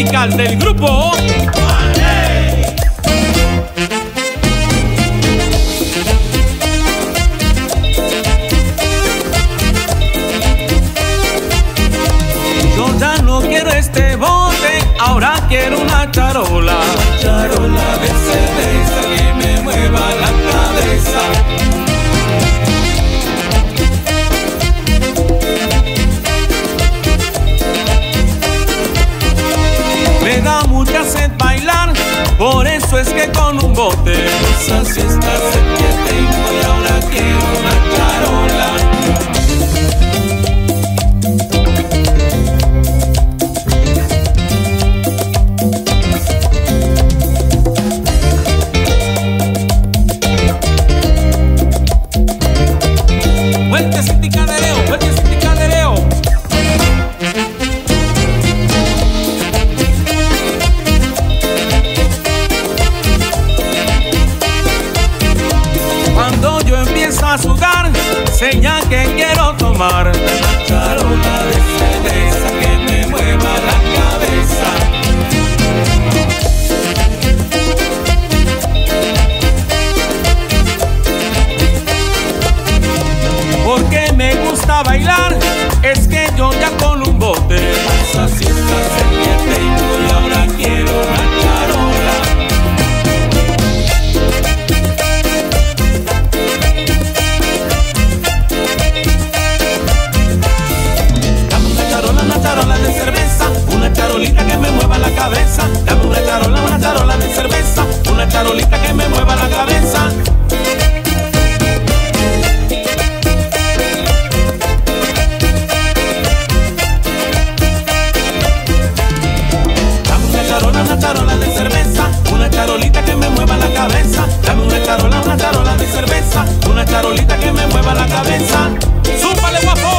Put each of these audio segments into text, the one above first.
musical del grupo Mané. Yo ya no quiero este bote, ahora quiero una charola. Charola de cerveza que me mueva la cabeza. Me da mucha sed bailar, por eso es que con un bote Esa siesta sed que tengo y ahora quiero una charola. Vueltecita y cadereo, vueltecita y cadereo. Cuando yo empiezo a sudar, señal que quiero tomar. Charola de cerveza que me mueva la cabeza. Porque me gusta bailar, es que yo ya con un bote Esa siesta sed que tengo y ahora quiero una charola. Dame una charola de cerveza, una charolita que me mueva la cabeza. Dame una charola de cerveza, una charolita que me mueva la cabeza. Una charola de cerveza, una charolita que me mueva la cabeza. Dame una charola de cerveza, una charolita que me mueva la cabeza. ¡Súpale, guapo!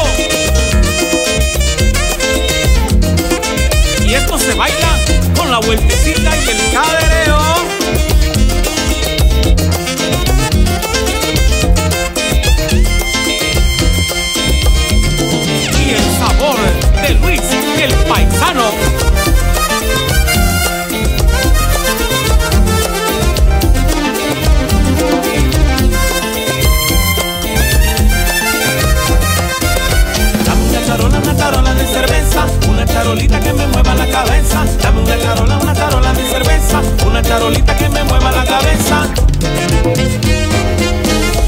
Y esto se baila con la vueltecita y el cadereo. Y el sabor de Luis el Paisano. Una charola de cerveza, una charolita que me mueva la cabeza. Dame una charola de cerveza, una charolita que me mueva la cabeza.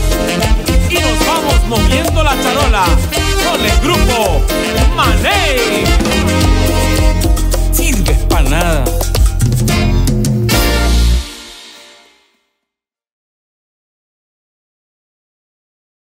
Y nos vamos moviendo la charola con el grupo Mané.